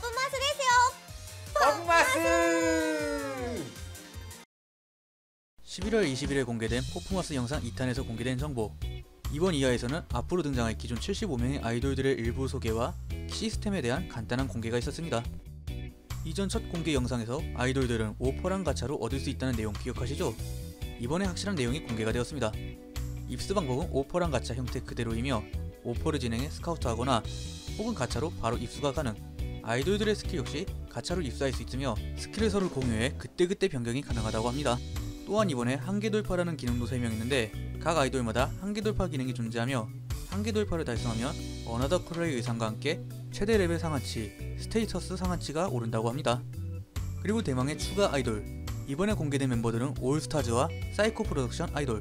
퍼프마스ですよ. 퍼프마스! 11월 20일에 공개된 퍼프마스 영상 2탄에서 공개된 정보. 이번 2화에서는 앞으로 등장할 기존 75명의 아이돌들의 일부 소개와 시스템에 대한 간단한 공개가 있었습니다. 이전 첫 공개 영상에서 아이돌들은 5퍼랑 가차로 얻을 수 있다는 내용 기억하시죠? 이번에 확실한 내용이 공개가 되었습니다. 입수 방법은 5퍼랑 가차 형태 그대로이며 5퍼를 진행해 스카우트하거나 혹은 가차로 바로 입수가 가능. 아이돌들의 스킬 역시 가차로 입수할 수 있으며 스킬을 서로 공유해 그때그때 변경이 가능하다고 합니다. 또한 이번에 한계 돌파라는 기능도 설명했는데 각 아이돌마다 한계 돌파 기능이 존재하며 한계 돌파를 달성하면 어나더 컬러의 의상과 함께 최대 레벨 상한치, 스테이터스 상한치가 오른다고 합니다. 그리고 대망의 추가 아이돌. 이번에 공개된 멤버들은 올스타즈와 사이코 프로덕션 아이돌.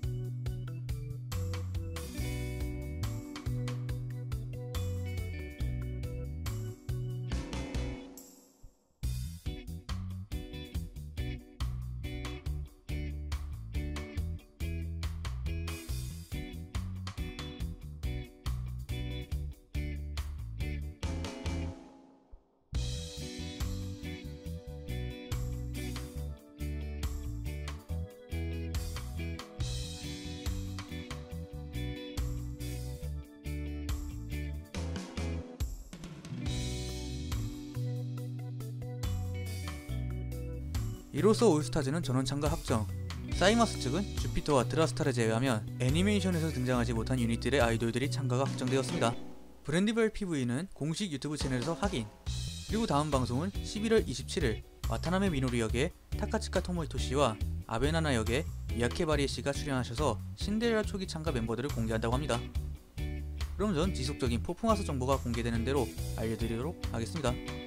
이로써 올스타즈는 전원 참가 확정. 사이머스 측은 주피터와 드라스타를 제외하면 애니메이션에서 등장하지 못한 유닛들의 아이돌들이 참가가 확정되었습니다. 브랜디별 PV는 공식 유튜브 채널에서 확인. 그리고 다음 방송은 11월 27일 와타나베 미노리 역의 타카츠카 토모히토 씨와 아베나나 역의 미야케 바리에 씨가 출연하셔서 신데렐라 초기 참가 멤버들을 공개한다고 합니다. 그럼 전 지속적인 퍼포먼스 정보가 공개되는 대로 알려드리도록 하겠습니다.